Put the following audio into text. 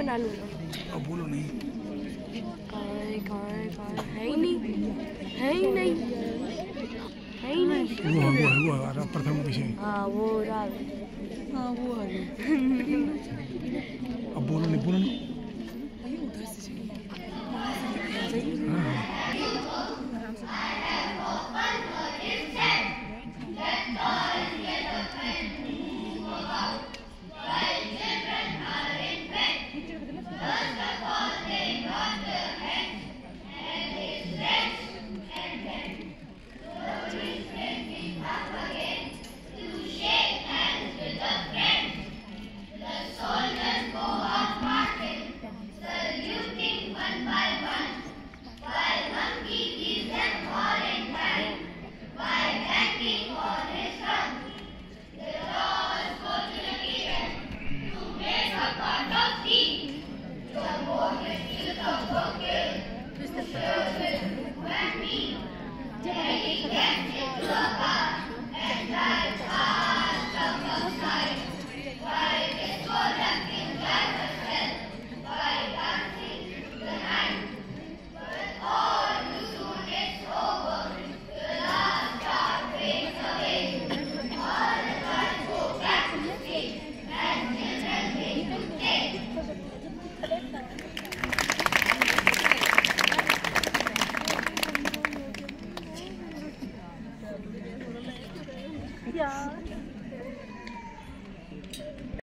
बना लूँगा। अब बोलो नहीं। कहाँ है ही नहीं, है ही नहीं, है ही नहीं। वो प्रथम विषय। हाँ वो रहा। हाँ वो आ गया।